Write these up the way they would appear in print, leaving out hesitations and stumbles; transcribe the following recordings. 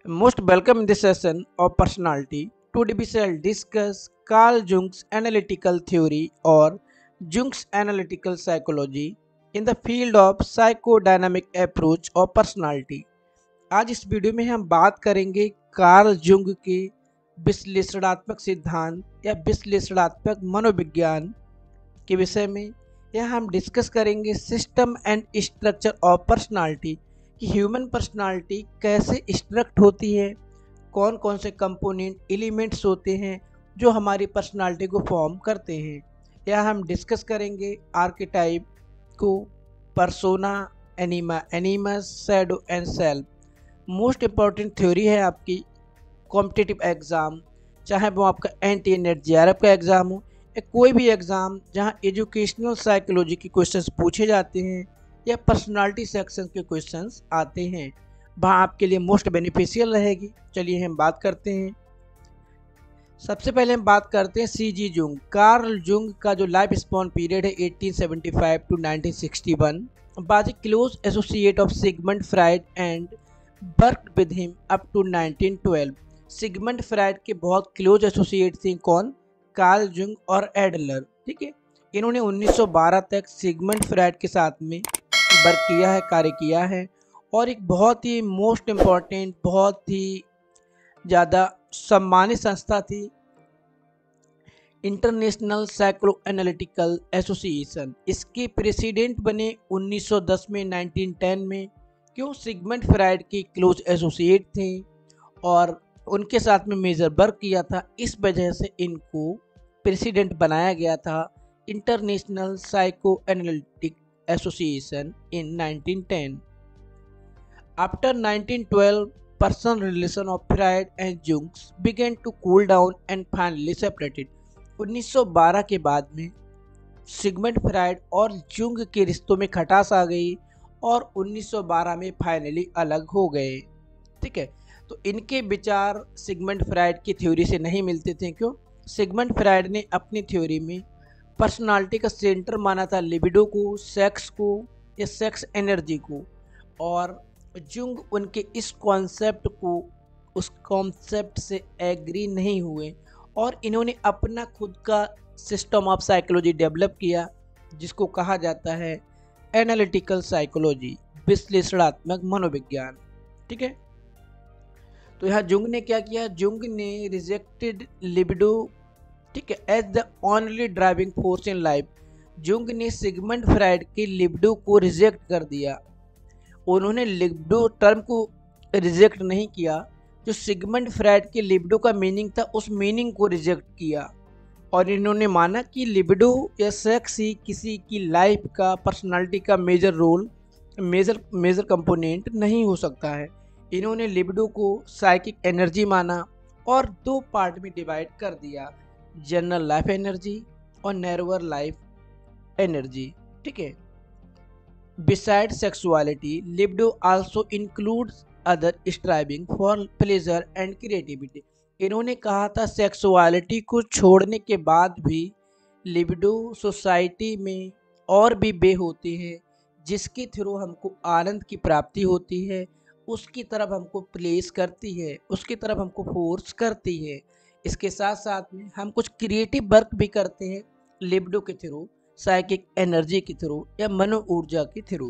Most welcome in this session of personality. Today we shall discuss Carl Jung's analytical theory or Jung's analytical psychology in the field of psychodynamic approach of personality. आज इस video में हम बात करेंगे Karl Jung के विश्लेषणात्मक सिद्धांत या विश्लेषणात्मक मनोविज्ञान के विषय में। यह हम डिस्कस करेंगे system and structure of personality कि ह्यूमन पर्सनालिटी कैसे स्ट्रक्ट होती है, कौन कौन से कंपोनेंट एलिमेंट्स होते हैं जो हमारी पर्सनालिटी को फॉर्म करते हैं। यह हम डिस्कस करेंगे आर्केटाइप को, persona, anima, animus, shadow and self. Most important theory है आपकी कॉम्पिटिटिव एग्ज़ाम, चाहे वो आपका NT JRF का एग्ज़ाम हो या कोई भी एग्ज़ाम जहाँ एजुकेशनल साइकोलॉजी के क्वेश्चंस पूछे जाते हैं या पर्सनालिटी सेक्शन के क्वेश्चंस आते हैं, वहाँ आपके लिए मोस्ट बेनिफिशियल रहेगी। चलिए हम बात करते हैं। सबसे पहले हम बात करते हैं CG जुंग। कार्ल जुंग का जो लाइफ स्पॉन पीरियड है 1875 to 1961, was a close associate of Sigmund Freud and worked with him up to 1912। Sigmund Freud के बहुत क्लोज एसोसिएट थे कौन? कार्ल जुंग और एडलर। ठीक है, इन्होंने 1912 तक सिगमंड फ्राइड के साथ में वर्क किया है, कार्य किया है, और एक बहुत ही मोस्ट इम्पॉर्टेंट, बहुत ही ज़्यादा सम्मानित संस्था थी इंटरनेशनल साइको एनालिटिकल एसोसिएशन। इसके प्रेसिडेंट बने 1910 में, 1910 में। क्यों? सिगमंड फ्राइड के क्लोज एसोसिएट थे और उनके साथ में मेजर वर्क किया था, इस वजह से इनको प्रेसिडेंट बनाया गया था international psychoanalytic Association in 1910. After 1912, personal relation of Freud and Jung began to cool down and finally separated. 1912 के बाद में सिगमंड फ्राइड और जुंग के रिश्तों में खटास आ गई और 1912 में फाइनली अलग हो गए। ठीक है, तो इनके विचार सिगमंड फ्राइड की थ्योरी से नहीं मिलते थे। क्यों? सिगमंड फ्राइड ने अपनी थ्योरी में पर्सनालिटी का सेंटर माना था लिबिडो को, सेक्स को या सेक्स एनर्जी को, और जुंग उनके इस कॉन्सेप्ट को, उस कॉन्सेप्ट से एग्री नहीं हुए और इन्होंने अपना खुद का सिस्टम ऑफ साइकोलॉजी डेवलप किया जिसको कहा जाता है एनालिटिकल साइकोलॉजी, विश्लेषणात्मक मनोविज्ञान। ठीक है, तो यहाँ जुंग ने क्या किया? जुंग ने रिजेक्टेड लिबिडो, ठीक है, as the only driving force in life. Jung ने सिगमंड फ्राइड के लिबिडो को रिजेक्ट कर दिया। उन्होंने लिबिडो टर्म को रिजेक्ट नहीं किया, जो सिगमंड फ्राइड के लिबिडो का मीनिंग था उस मीनिंग को रिजेक्ट किया, और इन्होंने माना कि लिबिडो या सेक्स ही किसी की लाइफ का, पर्सनालिटी का मेजर रोल, मेजर कंपोनेंट नहीं हो सकता है। इन्होंने लिबिडो को साइकिक एनर्जी माना और दो पार्ट में डिवाइड कर दिया, जनरल लाइफ एनर्जी और नैरोअर लाइफ एनर्जी। ठीक है, beside sexuality libido also includes other striving for pleasure and creativity. इन्होंने कहा था सेक्सुअलिटी को छोड़ने के बाद भी लिबिडो सोसाइटी में और भी वे होते हैं जिसके थ्रू हमको आनंद की प्राप्ति होती है, उसकी तरफ हमको प्लेस करती है, उसकी तरफ हमको फोर्स करती है। इसके साथ साथ में हम कुछ क्रिएटिव वर्क भी करते हैं लिबिडो के थ्रू, साइकिक एनर्जी के थ्रू या मनो ऊर्जा के थ्रू।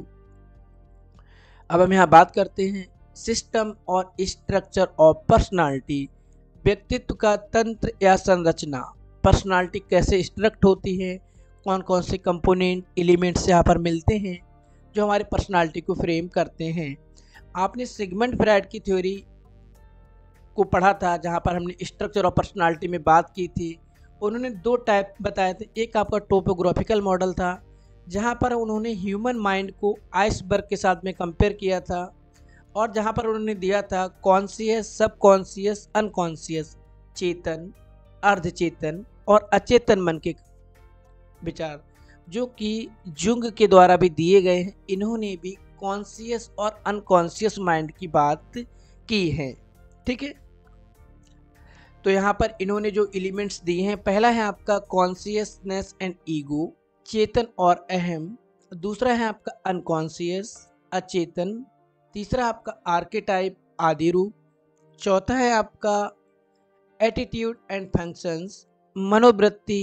अब हम यहाँ बात करते हैं सिस्टम और स्ट्रक्चर ऑफ पर्सनालिटी, व्यक्तित्व का तंत्र या संरचना। पर्सनालिटी कैसे स्ट्रक्ट होती है, कौन कौन से कंपोनेंट एलिमेंट्स यहाँ पर मिलते हैं जो हमारी पर्सनालिटी को फ्रेम करते हैं। आपने सिगमंड फ्राइड की थ्योरी को पढ़ा था जहाँ पर हमने स्ट्रक्चर ऑफ पर्सनालिटी में बात की थी। उन्होंने दो टाइप बताए थे, एक आपका टोपोग्राफिकल मॉडल था जहाँ पर उन्होंने ह्यूमन माइंड को आइसबर्ग के साथ में कंपेयर किया था, और जहाँ पर उन्होंने दिया था कॉन्शियस, सब कॉन्शियस, अनकॉन्शियस, चेतन, अर्धचेतन और अचेतन मन के विचार, जो कि जुंग के द्वारा भी दिए गए हैं। इन्होंने भी कॉन्शियस और अनकॉन्शियस माइंड की बात की है। ठीक है, तो यहाँ पर इन्होंने जो एलिमेंट्स दिए हैं, पहला है आपका कॉन्शियसनेस एंड ईगो, चेतन और अहम। दूसरा है आपका अनकॉन्शियस, अचेतन। तीसरा आपका आर्केटाइप, आदि रूप। चौथा है आपका एटीट्यूड एंड फंक्शंस, मनोवृत्ति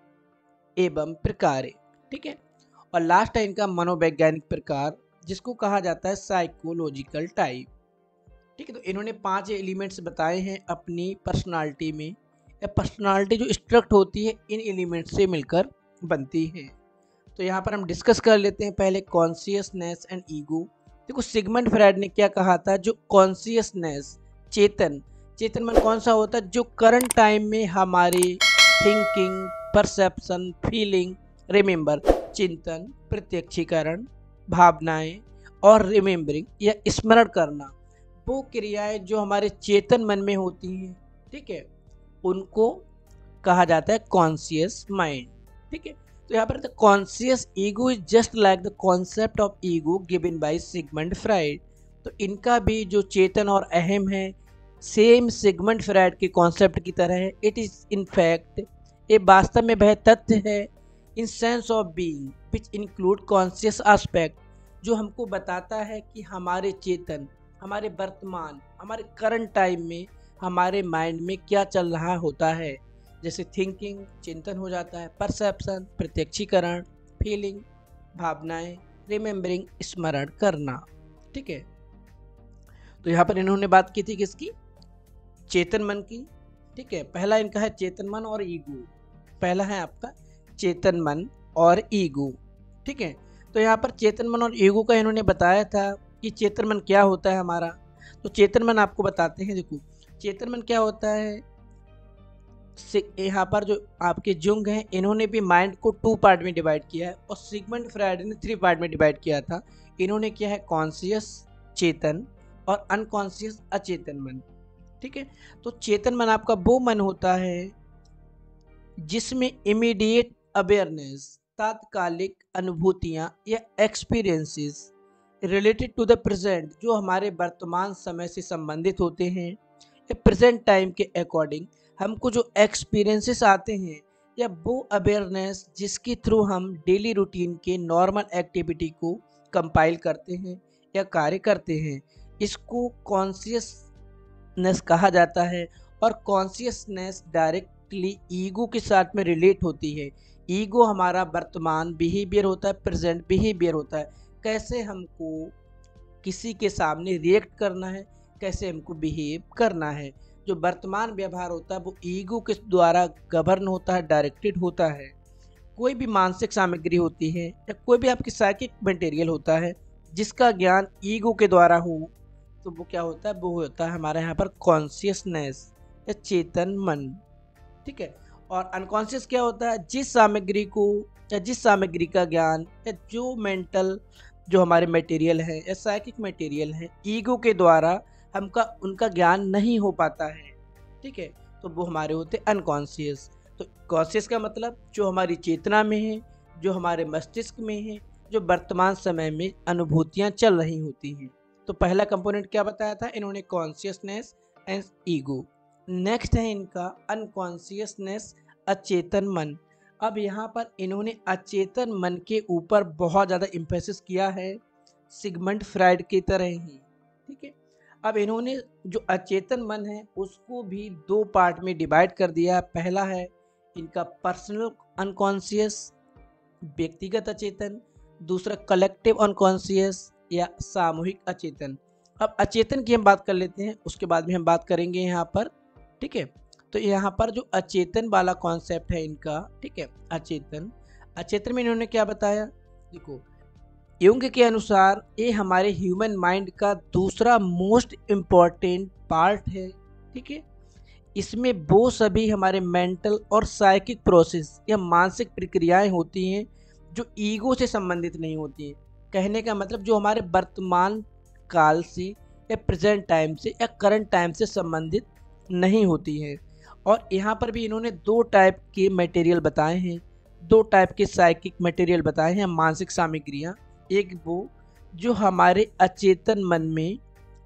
एवं प्रकार, ठीक है। और लास्ट है इनका मनोवैज्ञानिक प्रकार, जिसको कहा जाता है साइकोलॉजिकल टाइप, ठीक है। तो इन्होंने 5 एलिमेंट्स बताए हैं अपनी पर्सनालिटी में, या पर्सनालिटी जो स्ट्रक्ट होती है इन एलिमेंट्स से मिलकर बनती है। तो यहाँ पर हम डिस्कस कर लेते हैं पहले कॉन्शियसनेस एंड ईगो। देखो सिगमंड फ्रायड ने क्या कहा था, जो कॉन्शियसनेस चेतन, चेतन मन कौन सा होता है, जो करंट टाइम में हमारी थिंकिंग, परसेप्शन, फीलिंग, रिमेंबर चिंतन, प्रत्यक्षीकरण, भावनाएं और रिमेंबरिंग या स्मरण करना, वो क्रियाएं जो हमारे चेतन मन में होती हैं, ठीक है, उनको कहा जाता है कॉन्शियस माइंड, ठीक है। तो यहाँ पर conscious ego is just like the concept of ego given by Sigmund Freud. तो इनका भी जो चेतन और अहम है सेम सिगमंड फ्रायड के कॉन्सेप्ट की तरह है। इट इज इन फैक्ट, ये वास्तव में वह तथ्य है in sense of being which include conscious aspect, जो हमको बताता है कि हमारे चेतन, हमारे वर्तमान, हमारे करंट टाइम में हमारे माइंड में क्या चल रहा होता है, जैसे थिंकिंग चिंतन हो जाता है, परसेप्शन प्रत्यक्षीकरण, फीलिंग भावनाएं, रिमेंबरिंग स्मरण करना, ठीक है। तो यहाँ पर इन्होंने बात की थी किसकी, चेतन मन की, ठीक है। पहला इनका है चेतन मन और ईगो, पहला है आपका चेतन मन और ईगो, ठीक है। तो यहाँ पर चेतन मन और ईगो का इन्होंने बताया था कि चेतन मन क्या होता है हमारा। तो चेतन मन आपको बताते हैं, देखो चेतन मन क्या होता है। यहाँ पर जो आपके जुंग हैं इन्होंने भी माइंड को 2 पार्ट में डिवाइड किया है, और सिगमंड फ्रायड ने 3 पार्ट में डिवाइड किया था। इन्होंने किया है कॉन्शियस चेतन और अनकॉन्शियस अचेतन मन, ठीक है। तो चेतन मन आपका वो मन होता है जिसमें इमीडिएट अवेयरनेस, तात्कालिक अनुभूतियाँ या experiences related to the present, जो हमारे वर्तमान समय से संबंधित होते हैं, या प्रेजेंट टाइम के अकॉर्डिंग हमको जो एक्सपीरियंसेस आते हैं, या वो अवेयरनेस जिसके थ्रू हम डेली रूटीन के नॉर्मल एक्टिविटी को कंपाइल करते हैं या कार्य करते हैं, इसको कॉन्शियसनेस कहा जाता है। और कॉन्शियसनेस डायरेक्टली ईगो के साथ में रिलेट होती है। ईगो हमारा वर्तमान बिहेवियर होता है, प्रेजेंट बिहेवियर होता है, कैसे हमको किसी के सामने रिएक्ट करना है, कैसे हमको बिहेव करना है। जो वर्तमान व्यवहार होता है वो ईगो के द्वारा गवर्न होता है, डायरेक्टेड होता है। कोई भी मानसिक सामग्री होती है या कोई भी आपकी साइकिक मटेरियल होता है जिसका ज्ञान ईगो के द्वारा हो, तो वो क्या होता है, वो होता है हमारे यहाँ पर कॉन्शियसनेस या चेतन मन, ठीक है। और अनकॉन्शियस क्या होता है, जिस सामग्री को या जिस सामग्री का ज्ञान या जो मेंटल जो हमारे मटेरियल है या साइकिक मटेरियल है ईगो के द्वारा हमका उनका ज्ञान नहीं हो पाता है, ठीक है, तो वो हमारे होते अनकॉन्शियस। तो कॉन्शियस का मतलब जो हमारी चेतना में है, जो हमारे मस्तिष्क में है, जो वर्तमान समय में अनुभूतियाँ चल रही होती हैं। तो पहला कंपोनेंट क्या बताया था इन्होंने, कॉन्शियसनेस एंड ईगो। नेक्स्ट है इनका अनकॉन्शियसनेस, अचेतन मन। अब यहाँ पर इन्होंने अचेतन मन के ऊपर बहुत ज़्यादा इम्फेसिस किया है, सिगमंड फ्रायड की तरह ही, ठीक है। अब इन्होंने जो अचेतन मन है उसको भी 2 पार्ट में डिवाइड कर दिया। पहला है इनका पर्सनल अनकॉन्शियस, व्यक्तिगत अचेतन, दूसरा कलेक्टिव अनकॉन्शियस या सामूहिक अचेतन। अब अचेतन की हम बात कर लेते हैं, उसके बाद में हम बात करेंगे यहाँ पर, ठीक है। तो यहाँ पर जो अचेतन वाला कॉन्सेप्ट है इनका, ठीक है, अचेतन, अचेतन में इन्होंने क्या बताया, देखो युंग के अनुसार ये हमारे ह्यूमन माइंड का दूसरा मोस्ट इम्पॉर्टेंट पार्ट है, ठीक है। इसमें वो सभी हमारे मेंटल और साइकिक प्रोसेस या मानसिक प्रक्रियाएं होती हैं जो ईगो से संबंधित नहीं होती हैं। कहने का मतलब जो हमारे वर्तमान काल से या प्रेजेंट टाइम से या करंट टाइम से संबंधित नहीं होती हैं। और यहाँ पर भी इन्होंने 2 टाइप के मटेरियल बताए हैं, 2 टाइप के साइकिक मटेरियल बताए हैं, मानसिक सामग्रियाँ। एक वो जो हमारे अचेतन मन में,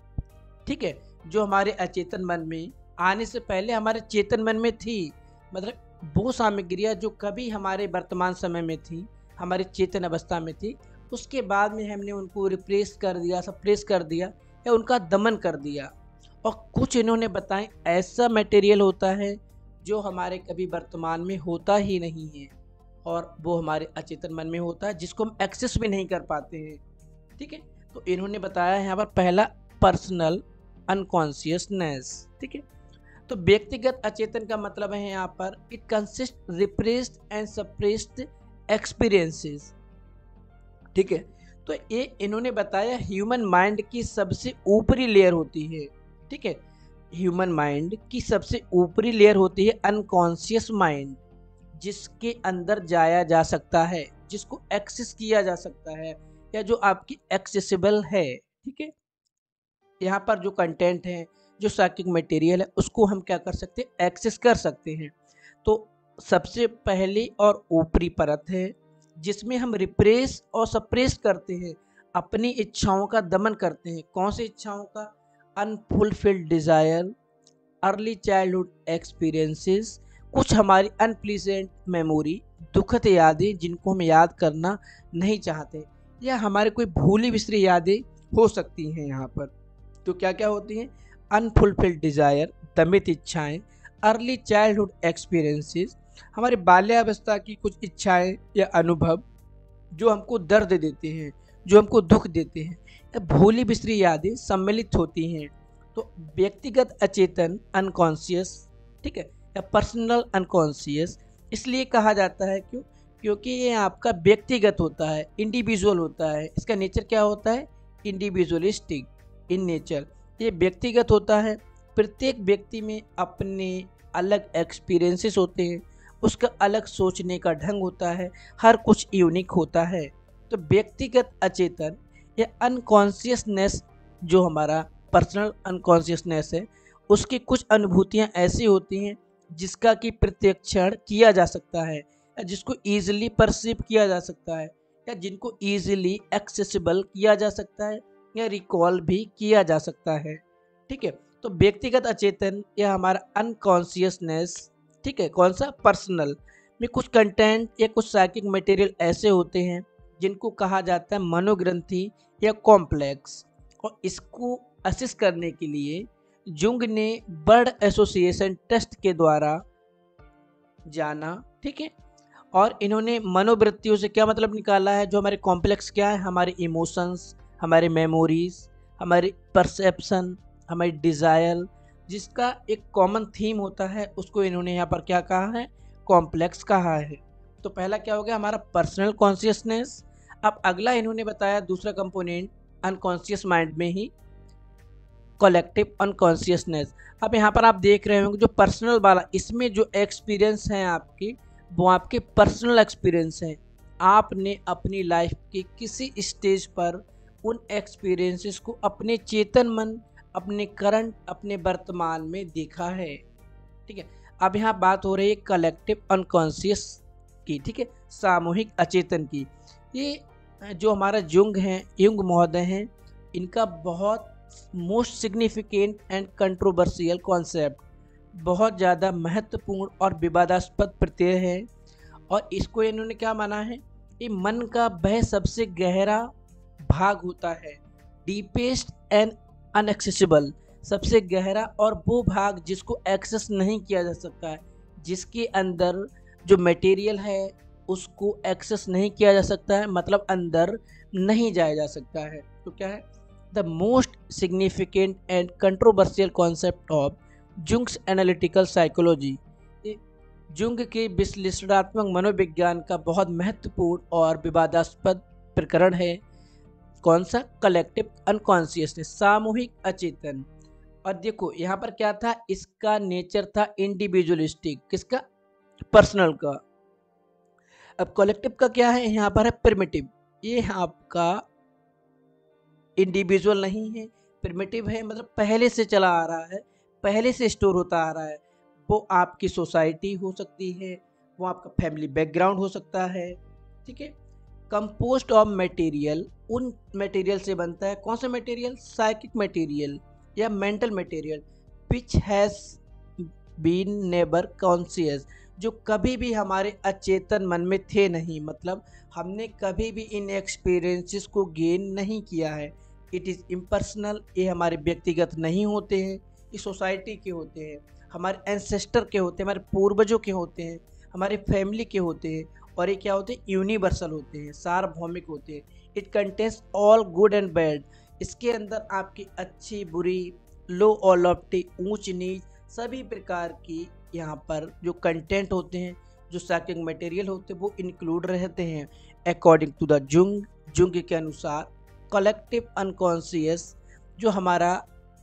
ठीक है, जो हमारे अचेतन मन में आने से पहले हमारे चेतन मन में थी, मतलब वो सामग्रियाँ जो कभी हमारे वर्तमान समय में थी, हमारी चेतन अवस्था में थी, उसके बाद में हमने उनको रिप्लेस कर दिया, सप्रेस कर दिया या उनका दमन कर दिया। और कुछ इन्होंने बताए ऐसा मटेरियल होता है जो हमारे कभी वर्तमान में होता ही नहीं है और वो हमारे अचेतन मन में होता है, जिसको हम एक्सेस भी नहीं कर पाते हैं। ठीक है, तो इन्होंने बताया यहाँ पर पहला पर्सनल अनकॉन्शियसनेस। ठीक है, तो व्यक्तिगत अचेतन का मतलब है यहाँ पर it consist repressed and suppressed experiences. ठीक है, तो ये इन्होंने बताया ह्यूमन माइंड की सबसे ऊपरी लेयर होती है। ठीक है, ह्यूमन माइंड की सबसे ऊपरी लेयर होती है अनकॉन्शियस माइंड, जिसके अंदर जाया जा सकता है, जिसको एक्सेस किया जा सकता है, या जो आपकी एक्सेसिबल है। ठीक है, यहाँ पर जो कंटेंट है, जो साइकिक मटेरियल है, उसको हम क्या कर सकते हैं, एक्सेस कर सकते हैं। तो सबसे पहली और ऊपरी परत है जिसमें हम रिप्रेस और सप्रेस करते हैं, अपनी इच्छाओं का दमन करते हैं। कौन सी इच्छाओं का? Unfulfilled desire, early childhood experiences, कुछ हमारी अनप्लीजेंट मेमोरी, दुखद यादें जिनको हम याद करना नहीं चाहते, या हमारे कोई भूली बिसरी यादें हो सकती हैं यहाँ पर। तो क्या क्या होती हैं? अनफुलफिल्ड डिज़ायर, दमित इच्छाएं, अर्ली चाइल्डहुड एक्सपीरियंसेस, हमारे बाल्यावस्था की कुछ इच्छाएं या अनुभव जो हमको दर्द देते हैं, जो हमको दुख देते हैं, या भूली बिसरी यादें सम्मिलित होती हैं। तो व्यक्तिगत अचेतन अनकॉन्शियस, ठीक है, या पर्सनल अनकॉन्शियस इसलिए कहा जाता है क्योंकि ये आपका व्यक्तिगत होता है, इंडिविजुअल होता है। इसका नेचर क्या होता है? Individualistic in nature. ये व्यक्तिगत होता है, प्रत्येक व्यक्ति में अपने अलग एक्सपीरियंसेस होते हैं, उसका अलग सोचने का ढंग होता है, हर कुछ यूनिक होता है। तो व्यक्तिगत अचेतन या अनकॉन्शियसनेस, जो हमारा पर्सनल अनकॉन्शियसनेस है, उसकी कुछ अनुभूतियाँ ऐसी होती हैं जिसका कि प्रत्यक्षण किया जा सकता है, या जिसको ईजिली परसीव किया जा सकता है, या जिनको ईजिली एक्सेसिबल किया जा सकता है, या रिकॉल भी किया जा सकता है। ठीक है, तो व्यक्तिगत अचेतन या हमारा अनकॉन्शियसनेस, ठीक है, कौन सा? पर्सनल में कुछ कंटेंट या कुछ साइकिक मटेरियल ऐसे होते हैं जिनको कहा जाता है मनोग्रंथि या कॉम्प्लेक्स। और इसको असिस्ट करने के लिए जुंग ने वर्ड एसोसिएशन टेस्ट के द्वारा जाना। ठीक है, और इन्होंने मनोवृत्तियों से क्या मतलब निकाला है? जो हमारे कॉम्प्लेक्स क्या है? हमारे इमोशंस, हमारे मेमोरीज, हमारी परसेप्शन, हमारी डिज़ायर, जिसका एक कॉमन थीम होता है, उसको इन्होंने यहाँ पर क्या कहा है? कॉम्प्लेक्स कहा है। तो पहला क्या हो गया? हमारा पर्सनल कॉन्शियसनेस। अब अगला इन्होंने बताया दूसरा कंपोनेंट अनकॉन्शियस माइंड में ही, कलेक्टिव अनकॉन्शियसनेस। अब यहाँ पर आप देख रहे होंगे जो पर्सनल वाला, इसमें जो एक्सपीरियंस हैं आपके, वो आपके पर्सनल एक्सपीरियंस हैं। आपने अपनी लाइफ के किसी स्टेज पर उन एक्सपीरियंसेस को अपने चेतन मन, अपने करंट, अपने वर्तमान में देखा है। ठीक है, अब यहाँ बात हो रही है कलेक्टिव अनकॉन्शियस की, ठीक है, सामूहिक अचेतन की। ये जो हमारा युंग महोदय हैं, इनका बहुत most significant and controversial concept, बहुत ज़्यादा महत्वपूर्ण और विवादास्पद प्रत्यय है। और इसको इन्होंने क्या माना है? ये मन का वह सबसे गहरा भाग होता है, डीपेस्ट एंड अनएक्सेसिबल, सबसे गहरा और वो भाग जिसको एक्सेस नहीं किया जा सकता है, जिसके अंदर जो मटेरियल है उसको एक्सेस नहीं किया जा सकता है, मतलब अंदर नहीं जाया जा सकता है। तो क्या है? The most significant and controversial concept of Jung's analytical psychology. Jung के विश्लेषणात्मक मनोविज्ञान का बहुत महत्वपूर्ण और विवादास्पद प्रकरण है। कौन सा? कलेक्टिव अनकॉन्शियसनेस, सामूहिक अचेतन। और देखो यहाँ पर क्या था? इसका नेचर था इंडिविजुअलिस्टिक। किसका? पर्सनल का। अब कलेक्टिव का क्या है? यहाँ पर है प्रिमिटिव। ये आपका इंडिविजुअल नहीं है, प्रिमिटिव है, मतलब पहले से चला आ रहा है, पहले से स्टोर होता आ रहा है। वो आपकी सोसाइटी हो सकती है, वो आपका फैमिली बैकग्राउंड हो सकता है। ठीक है, कंपोस्ट ऑफ मटेरियल, उन मटेरियल से बनता है। कौन सा मटेरियल? साइकिक मटेरियल या mental material, which has been never conscious, जो कभी भी हमारे अचेतन मन में थे नहीं, मतलब हमने कभी भी इन एक्सपीरियंसेस को गेन नहीं किया है। इट इज़ इम्पर्सनल, ये हमारे व्यक्तिगत नहीं होते हैं, ये सोसाइटी के होते हैं, हमारे एंसेस्टर के होते हैं, हमारे पूर्वजों के होते हैं, हमारे फैमिली के होते हैं, और ये क्या होते हैं, यूनिवर्सल होते हैं, सार्वभौमिक होते हैं। It contains all good and bad. इसके अंदर आपकी अच्छी बुरी, लो और लॉफ्टी, ऊंच नीच, सभी प्रकार की यहाँ पर जो कंटेंट होते हैं, जो साइकिंग मटेरियल होते हैं, वो इंक्लूड रहते हैं। अकॉर्डिंग टू द जुंग के अनुसार कलेक्टिव अनकॉन्शियस, जो हमारा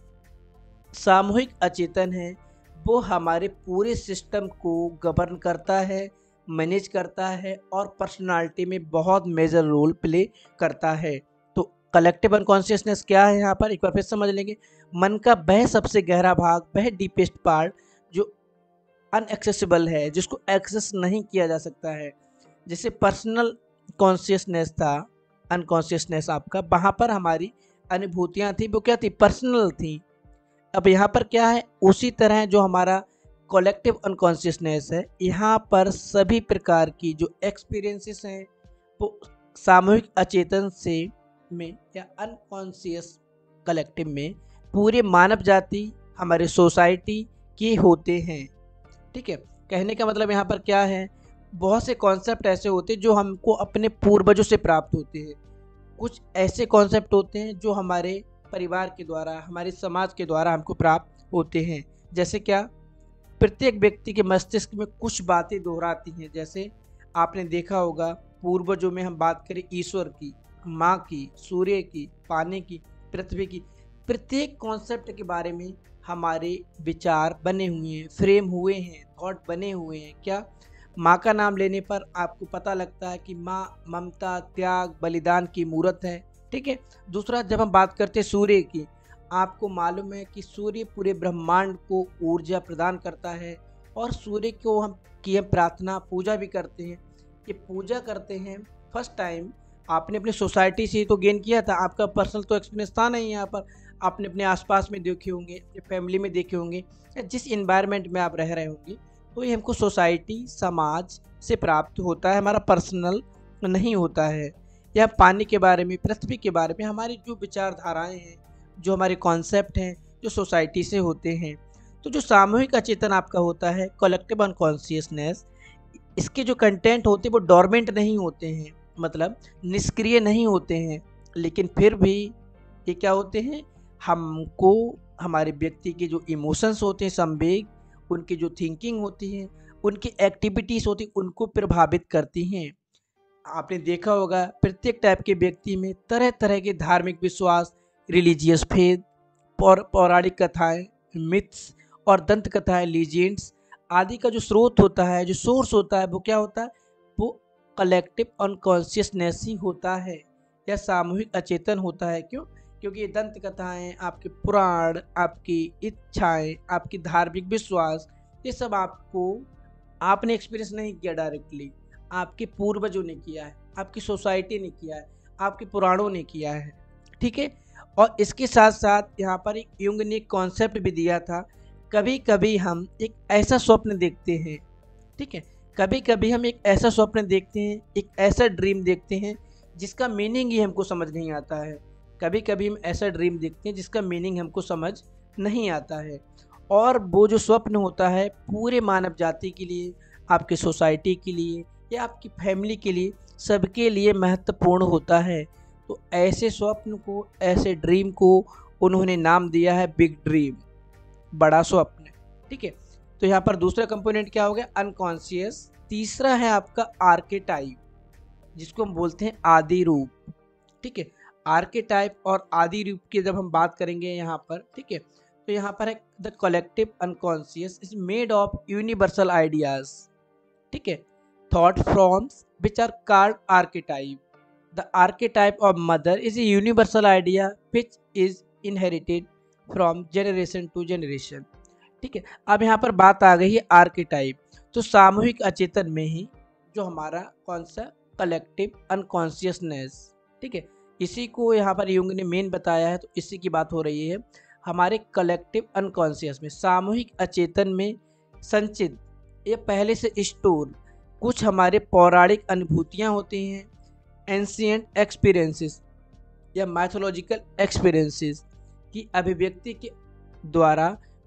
सामूहिक अचेतन है, वो हमारे पूरे सिस्टम को गवर्न करता है, मैनेज करता है और पर्सनालिटी में बहुत मेजर रोल प्ले करता है। तो कलेक्टिव अनकॉन्शियसनेस क्या है यहाँ पर एक बार फिर समझ लेंगे। मन का वह सबसे गहरा भाग, वह डीपेस्ट पार्ट जो अनएक्सेसिबल है, जिसको एक्सेस नहीं किया जा सकता है। जैसे पर्सनल कॉन्शियसनेस था, अनकॉन्शियसनेस आपका, वहाँ पर हमारी अनुभूतियाँ थी, वो क्या थी, पर्सनल थी। अब यहाँ पर क्या है, उसी तरह जो हमारा कलेक्टिव अनकॉन्शियसनेस है, यहाँ पर सभी प्रकार की जो एक्सपीरियंसेस हैं वो सामूहिक अचेतन से में या अनकॉन्शियस कलेक्टिव में पूरे मानव जाति, हमारे सोसाइटी के होते हैं। ठीक है, कहने का मतलब यहाँ पर क्या है, बहुत से कॉन्सेप्ट ऐसे होते हैं जो हमको अपने पूर्वजों से प्राप्त होते हैं। कुछ ऐसे कॉन्सेप्ट होते हैं जो हमारे परिवार के द्वारा, हमारे समाज के द्वारा हमको प्राप्त होते हैं। जैसे क्या, प्रत्येक व्यक्ति के मस्तिष्क में कुछ बातें दोहराती हैं। जैसे आपने देखा होगा, पूर्वजों में हम बात करें ईश्वर की, माँ की, सूर्य की, पानी की, पृथ्वी की, प्रत्येक कॉन्सेप्ट के बारे में हमारे विचार बने हुए हैं, फ्रेम हुए हैं, थॉट बने हुए हैं। क्या, माँ का नाम लेने पर आपको पता लगता है कि माँ ममता, त्याग, बलिदान की मूर्त है। ठीक है। दूसरा, जब हम बात करते हैं सूर्य की, आपको मालूम है कि सूर्य पूरे ब्रह्मांड को ऊर्जा प्रदान करता है, और सूर्य को हम प्रार्थना पूजा भी करते हैं। ये पूजा करते हैं फर्स्ट टाइम आपने अपनी सोसाइटी से तो गेन किया था, आपका पर्सनल तो एक्सपीरियंस था नहीं यहाँ पर, आपने अपने आसपास में देखे होंगे, अपने फैमिली में देखे होंगे, या जिस इन्वायरमेंट में आप रह रहे होंगे, तो ये हमको सोसाइटी, समाज से प्राप्त होता है, हमारा पर्सनल नहीं होता है। या पानी के बारे में, पृथ्वी के बारे में हमारी जो विचारधाराएं हैं, जो हमारे कॉन्सेप्ट हैं, जो सोसाइटी से होते हैं। तो जो सामूहिक अचेतन आपका होता है, कलेक्टिव अनकॉन्शियसनेस, इसके जो कंटेंट होते हैं वो डोरमेंट नहीं होते हैं, मतलब निष्क्रिय नहीं होते हैं, लेकिन फिर भी ये क्या होते हैं, हमको, हमारे व्यक्ति के जो इमोशंस होते हैं, संवेग, उनकी जो थिंकिंग होती है, उनकी एक्टिविटीज़ होती हैं, उनको प्रभावित करती हैं। आपने देखा होगा, प्रत्येक टाइप के व्यक्ति में तरह तरह के धार्मिक विश्वास, रिलीजियस फेथ, पौराणिक कथाएं, मिथ्स और दंत कथाएं, लीजेंड्स आदि का जो स्रोत होता है, जो सोर्स होता है, वो क्या होता है, वो कलेक्टिव अनकॉन्शियसनेस ही होता है, या सामूहिक अचेतन होता है। क्यों? क्योंकि ये दंत कथाएं, आपके पुराण, आपकी इच्छाएं, आपकी धार्मिक विश्वास, ये सब आपने एक्सपीरियंस नहीं किया डायरेक्टली, आपके पूर्वजों ने किया है, आपकी सोसाइटी ने किया है, आपके पुराणों ने किया है। ठीक है। और इसके साथ साथ यहाँ पर एक युंग ने कॉन्सेप्ट भी दिया था, कभी कभी हम एक ऐसा स्वप्न देखते हैं। ठीक है, कभी कभी हम एक ऐसा स्वप्न देखते हैं, एक ऐसा ड्रीम देखते हैं जिसका मीनिंग ही हमको समझ नहीं आता है। कभी कभी हम ऐसा ड्रीम देखते हैं जिसका मीनिंग हमको समझ नहीं आता है, और वो जो स्वप्न होता है पूरे मानव जाति के लिए, आपकी सोसाइटी के लिए, या आपकी फैमिली के लिए, सबके लिए महत्वपूर्ण होता है। तो ऐसे स्वप्न को, ऐसे ड्रीम को उन्होंने नाम दिया है बिग ड्रीम, बड़ा स्वप्न। ठीक है। तो यहाँ पर दूसरा कंपोनेंट क्या हो गया, अनकॉन्शियस। तीसरा है आपका आर्केटाइप, जिसको हम बोलते हैं आदि रूप। ठीक है, आर्केटाइप और आदि रूप की जब हम बात करेंगे यहाँ पर, ठीक है, तो यहाँ पर है the collective unconscious is made of universal ideas. ठीक है, thought forms which are called archetype. The archetype of mother is a universal idea which is inherited from generation to generation. ठीक है, अब यहाँ पर बात आ गई है आर्केटाइप। तो सामूहिक अचेतन में ही जो हमारा कौन सा कलेक्टिव अनकॉन्शियसनेस, ठीक है, इसी को यहाँ पर युंग ने मेन बताया है, तो इसी की बात हो रही है। हमारे कलेक्टिव अनकॉन्शियस में, सामूहिक अचेतन में संचित या पहले से स्टोर कुछ हमारे पौराणिक अनुभूतियाँ होती हैं, एंशिएंट एक्सपीरियंसेस या मैथोलॉजिकल एक्सपीरियंसेस की अभिव्यक्ति के द्वारा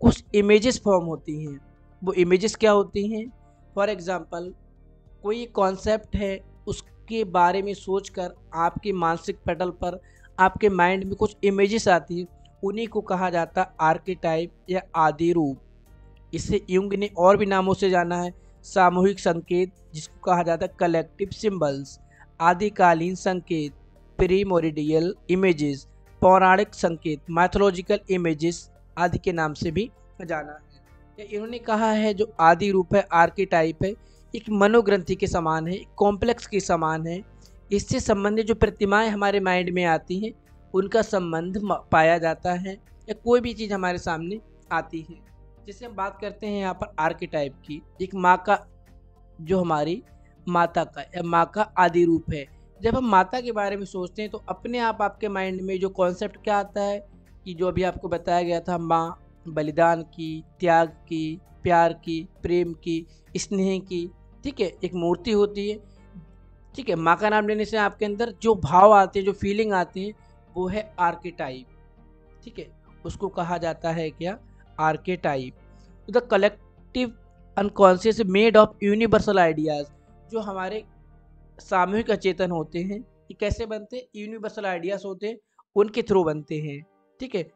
कुछ इमेजेस फॉर्म होती हैं। वो इमेजेस क्या होती हैं? फॉर एग्जांपल कोई कॉन्सेप्ट है, उसके बारे में सोचकर आपके मानसिक पटल पर, आपके माइंड में कुछ इमेजेस आती हैं, उन्हीं को कहा जाता है आर्केटाइप या आदि रूप। इसे युंग ने और भी नामों से जाना है। सामूहिक संकेत, जिसको कहा जाता है कलेक्टिव सिंबल्स, आदिकालीन संकेत, प्रीमोरिडियल इमेजेस, पौराणिक संकेत, मैथोलॉजिकल इमेजेस आदि के नाम से भी जाना है। इन्होंने कहा है जो आदि रूप है, आर्केटाइप है, एक मनोग्रंथि के समान है, एक कॉम्प्लेक्स के समान है। इससे संबंधित जो प्रतिमाएं हमारे माइंड में आती हैं, उनका संबंध पाया जाता है, या कोई भी चीज़ हमारे सामने आती है। जैसे हम बात करते हैं यहाँ पर आर्केटाइप की, एक माँ का, जो हमारी माता का या माँ का आदि रूप है। जब हम माता के बारे में सोचते हैं तो अपने आप आपके माइंड में जो कॉन्सेप्ट क्या आता है कि जो अभी आपको बताया गया था, माँ बलिदान की, त्याग की, प्यार की, प्रेम की, स्नेह की, ठीक है, एक मूर्ति होती है। ठीक है, माँ का नाम लेने से आपके अंदर जो भाव आते हैं, जो फीलिंग आती है, वो है आर्केटाइप। ठीक है, उसको कहा जाता है क्या? आर्केटाइप। तो the collective unconscious made of universal ideas, जो हमारे सामूहिक अचेतन होते हैं, ये कैसे बनते हैं? यूनिवर्सल आइडियाज होते हैं, उनके थ्रू बनते हैं। ठीक है,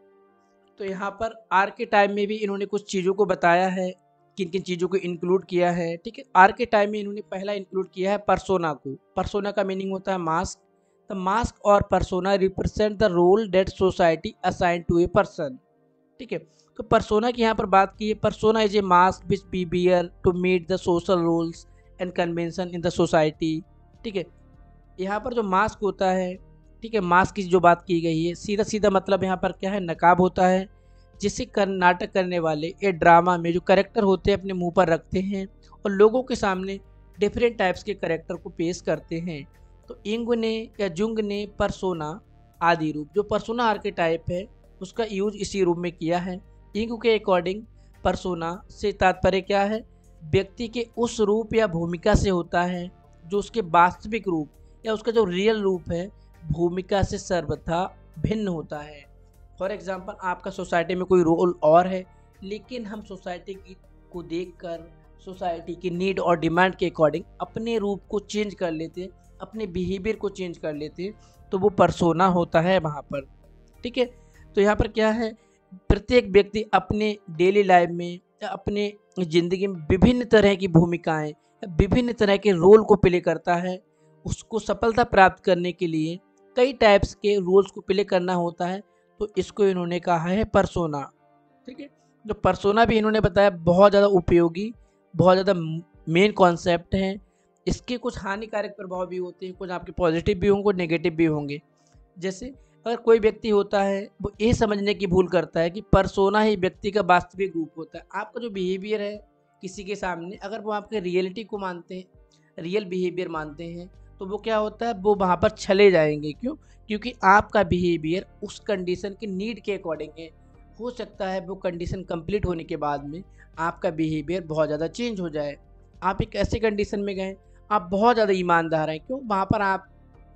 तो यहाँ पर आर्केटाइप में भी इन्होंने कुछ चीज़ों को बताया है, किन किन चीज़ों को इंक्लूड किया है। ठीक है, आर्केटाइप में इन्होंने पहला इंक्लूड किया है पर्सोना को। पर्सोना का मीनिंग होता है मास्क। द मास्क और persona represent the role that society assign to a person. ठीक है, तो पर्सोना की यहाँ पर बात की है। Persona is a mask which be bear to meet the social rules and convention in the society. ठीक है, यहाँ पर जो मास्क होता है, ठीक है, मास्क की जो बात की गई है, सीधा सीधा मतलब यहाँ पर क्या है? नकाब होता है, जिसे नाटक करने वाले या ड्रामा में जो करेक्टर होते हैं अपने मुंह पर रखते हैं और लोगों के सामने डिफरेंट टाइप्स के करेक्टर को पेश करते हैं। तो इंग ने या जुंग ने पर्सोना आदि रूप, जो पर्सोना आर्केटाइप है, उसका यूज इसी रूप में किया है। इंग के अकॉर्डिंग पर्सोना से तात्पर्य क्या है? व्यक्ति के उस रूप या भूमिका से होता है जो उसके वास्तविक रूप या उसका जो रियल रूप है, भूमिका से सर्वथा भिन्न होता है। फॉर एग्जाम्पल, आपका सोसाइटी में कोई रोल और है, लेकिन हम सोसाइटी की को देखकर, सोसाइटी की नीड और डिमांड के अकॉर्डिंग अपने रूप को चेंज कर लेते हैं, अपने बिहेवियर को चेंज कर लेते हैं, तो वो पर्सोना होता है वहाँ पर। ठीक है, तो यहाँ पर क्या है? प्रत्येक व्यक्ति अपने डेली लाइफ में या अपने ज़िंदगी में विभिन्न तरह की भूमिकाएं, विभिन्न तरह के रोल को प्ले करता है। उसको सफलता प्राप्त करने के लिए कई टाइप्स के रोल्स को प्ले करना होता है, तो इसको इन्होंने कहा है पर्सोना। ठीक है, जो पर्सोना भी इन्होंने बताया बहुत ज़्यादा उपयोगी, बहुत ज़्यादा मेन कॉन्सेप्ट है। इसके कुछ हानिकारक प्रभाव भी होते हैं, कुछ आपके पॉजिटिव भी होंगे, कुछ नेगेटिव भी होंगे। जैसे अगर कोई व्यक्ति होता है, वो ये समझने की भूल करता है कि पर्सोना ही व्यक्ति का वास्तविक रूप होता है। आपका जो बिहेवियर है किसी के सामने, अगर वो आपके रियलिटी को मानते हैं, रियल बिहेवियर मानते हैं, तो वो क्या होता है? वो वहाँ पर चले जाएंगे। क्यों? क्योंकि आपका बिहेवियर उस कंडीशन के नीड के अकॉर्डिंग है। हो सकता है वो कंडीशन कंप्लीट होने के बाद में आपका बिहेवियर बहुत ज़्यादा चेंज हो जाए। आप एक ऐसे कंडीशन में गए, आप बहुत ज़्यादा ईमानदार हैं, क्यों? वहाँ पर आप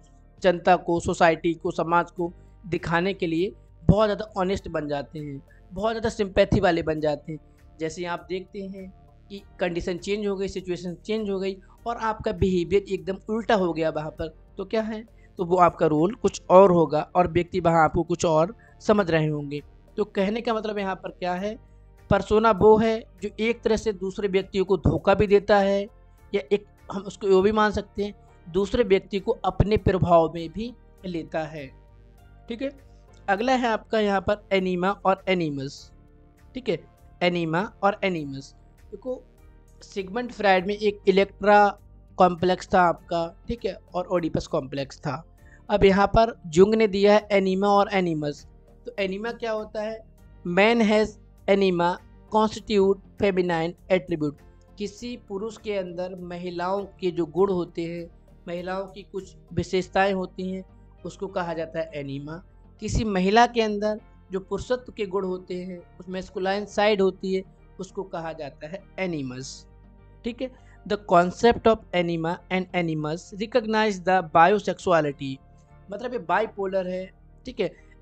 जनता को, सोसाइटी को, समाज को दिखाने के लिए बहुत ज़्यादा ऑनेस्ट बन जाते हैं, बहुत ज़्यादा सिंपैथी वाले बन जाते हैं। जैसे आप देखते हैं कि कंडीशन चेंज हो गई, सिचुएशन चेंज हो गई और आपका बिहेवियर एकदम उल्टा हो गया वहाँ पर, तो क्या है? तो वो आपका रोल कुछ और होगा और व्यक्ति वहाँ आपको कुछ और समझ रहे होंगे। तो कहने का मतलब यहाँ पर क्या है? पर्सोना वो है जो एक तरह से दूसरे व्यक्तियों को धोखा भी देता है, या एक हम उसको ये भी मान सकते हैं, दूसरे व्यक्ति को अपने प्रभाव में भी लेता है। ठीक है, अगला है आपका यहाँ पर एनीमा और एनीमस। ठीक है, एनीमा और एनीमस, देखो सिगमंड फ्राइड में एक इलेक्ट्रा कॉम्प्लेक्स था आपका, ठीक है, और ओडिपस कॉम्प्लेक्स था। अब यहाँ पर जुंग ने दिया है एनीमा और एनीमस। तो एनीमा क्या होता है? Man has anima constitute feminine attribute, किसी पुरुष के अंदर महिलाओं के जो गुण होते हैं, महिलाओं की कुछ विशेषताएं होती हैं, उसको कहा जाता है एनीमा। किसी महिला के अंदर जो पुरुषत्व के गुण होते हैं, उसमें मैस्कुलाइन साइड होती है, उसको कहा जाता है एनिमस। ठीक है, the concept of anima and animus recognise the bisexuality, मतलब ये बाइपोलर है। ठीक है,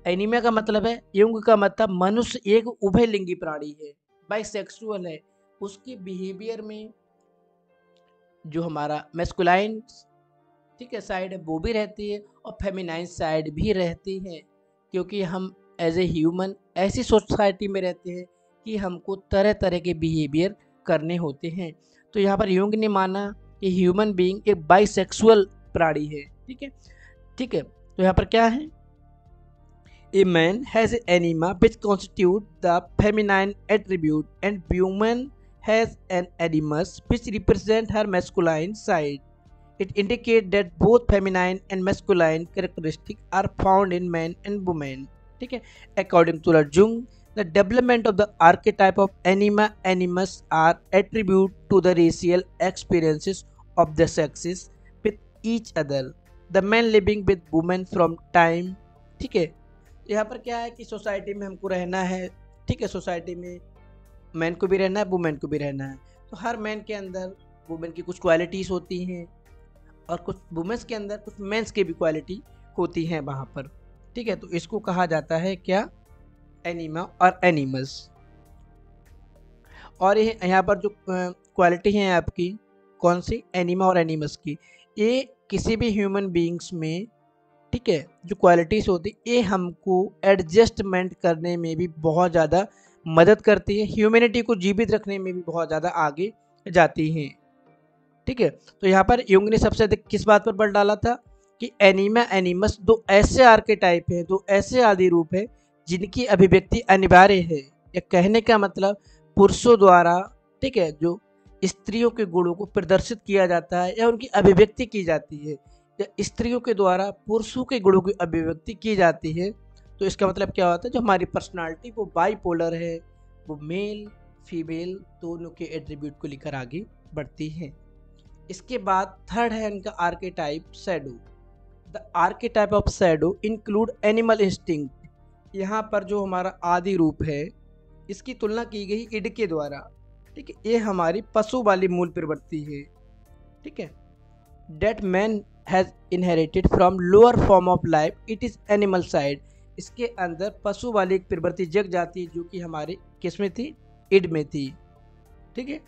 एनीमिया का मतलब है, युंग का मतलब मनुष्य एक उभयलिंगी प्राणी है, बाइसेक्सुअल है। उसके बिहेवियर में जो हमारा मेस्कुलाइन, ठीक है, साइड है वो भी रहती है और फेमिनाइन साइड भी रहती है, क्योंकि हम एज ए ह्यूमन ऐसी सोसाइटी में रहते हैं कि हमको तरह तरह के बिहेवियर करने होते हैं। तो यहाँ पर युंग ने माना कि ह्यूमन बीइंग एक बाइसेक्सुअल प्राणी है। ठीक है, ठीक है। तो यहाँ पर क्या है, A man has an anima which constitute the feminine attribute, and woman has an animus which represent her masculine side. It indicates that both feminine and masculine characteristics are found in men and women. ठीक है, according to Jung, the development of the archetype of anima animus are attribute to the racial experiences of the sexes with each other. The men living with women from time, ठीक है, यहाँ पर क्या है कि society में हमको रहना है। ठीक है, सोसाइटी में मैन को भी रहना है, वुमेन को भी रहना है। तो हर मैन के अंदर वुमेन की कुछ क्वालिटीज़ होती हैं और कुछ वुमेन्स के अंदर कुछ मेंस की भी क्वालिटी होती हैं वहाँ पर। ठीक है, तो इसको कहा जाता है क्या, एनिमा और एनिमस। और ये यहाँ पर जो क्वालिटी हैं आपकी, कौन सी, एनिमा और एनिमस की, ये किसी भी ह्यूमन बीइंग्स में, ठीक है, जो क्वालिटीज़ होती ये हमको एडजस्टमेंट करने में भी बहुत ज़्यादा मदद करती है, ह्यूमैनिटी को जीवित रखने में भी बहुत ज़्यादा आगे जाती हैं। ठीक है, तो यहाँ पर युंग ने सबसे अधिक किस बात पर बल डाला था कि एनिमा एनिमस दो ऐसे आर्केटाइप हैं, दो ऐसे आदि रूप है जिनकी अभिव्यक्ति अनिवार्य है। या कहने का मतलब पुरुषों द्वारा, ठीक है, जो स्त्रियों के गुणों को प्रदर्शित किया जाता है या उनकी अभिव्यक्ति की जाती है, या स्त्रियों के द्वारा पुरुषों के गुणों की अभिव्यक्ति की जाती है। तो इसका मतलब क्या होता है, जो हमारी पर्सनालिटी वो बाइपोलर है, वो मेल फीमेल दोनों के एट्रीब्यूट को लेकर आगे बढ़ती है। इसके बाद थर्ड है इनका archetype shadow. The archetype of shadow include animal instinct. यहाँ पर जो हमारा आदि रूप है इसकी तुलना की गई इड के द्वारा। ठीक है, ये हमारी पशु वाली मूल प्रवृत्ति है। ठीक है, that man has inherited from lower form of life, it is animal side. इसके अंदर पशु वाली एक प्रवृत्ति जग जाती है जो कि हमारे किस में थी, इड में थी। ठीक है,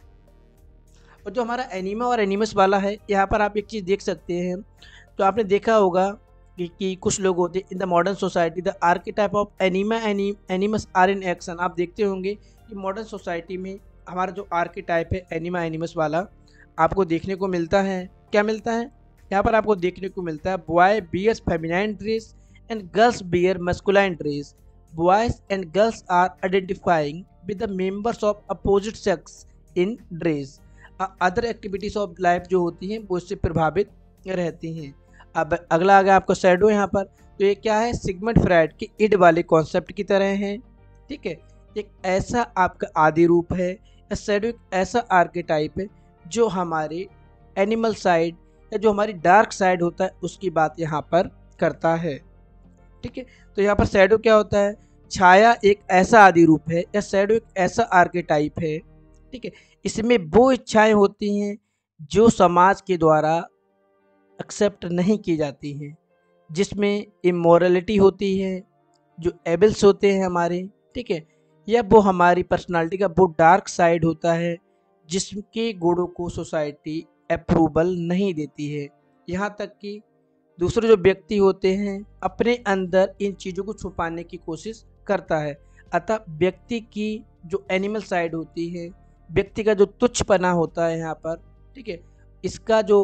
और जो हमारा एनिमा और एनिमस वाला है, यहाँ पर आप एक चीज़ देख सकते हैं। तो आपने देखा होगा कि कुछ लोग होते हैं in the modern society the archetype of anima animus are in action. आप देखते होंगे कि मॉडर्न सोसाइटी में हमारा जो आर्केटाइप है एनिमा एनिमस वाला आपको देखने को मिलता है। क्या मिलता है, यहाँ पर आपको देखने को मिलता है boy bears feminine dress and girls bear masculine dress. Boys and girls are identifying with the members of opposite sex in dress. Other activities of life जो होती हैं वो इससे प्रभावित रहती हैं। अब अगला आ गया आपका शैडो यहाँ पर। तो ये क्या है, सिगमंड फ्रायड के इड वाले कॉन्सेप्ट की तरह है। ठीक है, एक ऐसा आपका आदि रूप है, या शैडो एक ऐसा आर्केटाइप है जो हमारे एनिमल साइड या जो हमारी डार्क साइड होता है उसकी बात यहाँ पर करता है। ठीक है, तो यहाँ पर शैडो क्या होता है, छाया एक ऐसा आदि रूप है या शैडो एक ऐसा आर्केटाइप है। ठीक है, इसमें वो इच्छाएं होती हैं जो समाज के द्वारा एक्सेप्ट नहीं की जाती हैं, जिसमें इमोरलिटी होती है, जो एबल्स होते हैं हमारे, ठीक है, या वो हमारी पर्सनालिटी का वो डार्क साइड होता है जिसके गुणों को सोसाइटी अप्रूवल नहीं देती है। यहाँ तक कि दूसरे जो व्यक्ति होते हैं अपने अंदर इन चीज़ों को छुपाने की कोशिश करता है। अतः व्यक्ति की जो एनिमल साइड होती है, व्यक्ति का जो तुच्छपना होता है यहाँ पर, ठीक है, इसका जो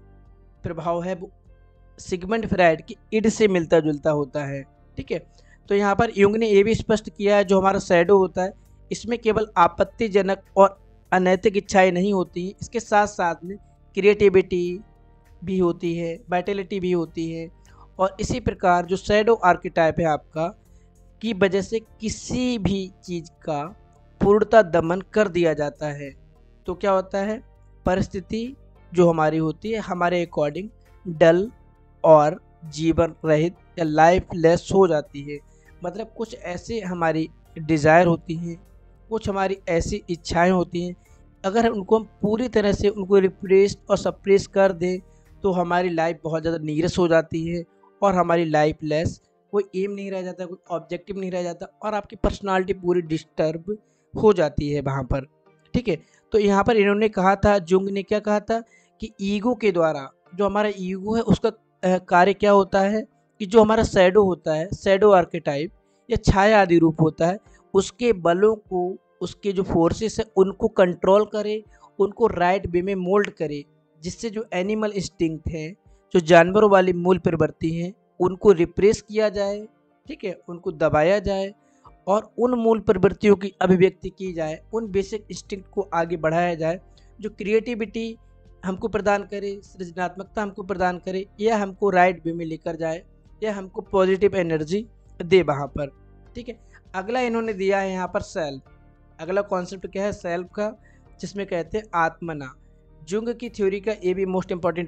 प्रभाव है वो सिगमंड फ्रायड की इड से मिलता जुलता होता है। ठीक है, तो यहाँ पर युंग ने ये भी स्पष्ट किया है जो हमारा शैडो होता है इसमें केवल आपत्तिजनक और अनैतिक इच्छाएं नहीं होती, इसके साथ साथ में क्रिएटिविटी भी होती है, वाइटलिटी भी होती है। और इसी प्रकार जो शैडो आर्केटाइप है आपका की वजह से किसी भी चीज़ का पूर्णता दमन कर दिया जाता है। तो क्या होता है, परिस्थिति जो हमारी होती है हमारे अकॉर्डिंग डल और जीवन रहित या लाइफलेस हो जाती है। मतलब कुछ ऐसे हमारी डिज़ायर होती हैं, कुछ हमारी ऐसी इच्छाएं होती हैं, अगर उनको हम पूरी तरह से उनको रिप्रेस और सप्रेस कर दें तो हमारी लाइफ बहुत ज़्यादा नीरस हो जाती है और हमारी लाइफलेस कोई एम नहीं रह जाता, कोई ऑब्जेक्टिव नहीं रह जाता और आपकी पर्सनालिटी पूरी डिस्टर्ब हो जाती है वहाँ पर। ठीक है, तो यहाँ पर इन्होंने कहा था, जुंग ने क्या कहा था कि ईगो के द्वारा, जो हमारा ईगो है उसका कार्य क्या होता है कि जो हमारा शैडो होता है, शैडो आर्केटाइप या छाया आदि रूप होता है, उसके बलों को, उसके जो फोर्सेस है उनको कंट्रोल करे, उनको राइट वे में मोल्ड करे, जिससे जो एनिमल इंस्टिंक्ट है, जो जानवरों वाली मूल प्रवृत्ति हैं, उनको रिप्रेस किया जाए। ठीक है, उनको दबाया जाए और उन मूल प्रवृत्तियों की अभिव्यक्ति की जाए, उन बेसिक इंस्टिंक्ट को आगे बढ़ाया जाए, जो क्रिएटिविटी हमको प्रदान करे, सृजनात्मकता हमको प्रदान करे, या हमको राइट वे में लेकर जाए, या हमको पॉजिटिव एनर्जी दे वहाँ पर। ठीक है, अगला इन्होंने दिया है यहाँ पर सेल्फ। अगला कॉन्सेप्ट क्या है सेल्फ का, जिसमें कहते हैं आत्मना। जुंग की थ्योरी का ये भी मोस्ट इंपॉर्टेंट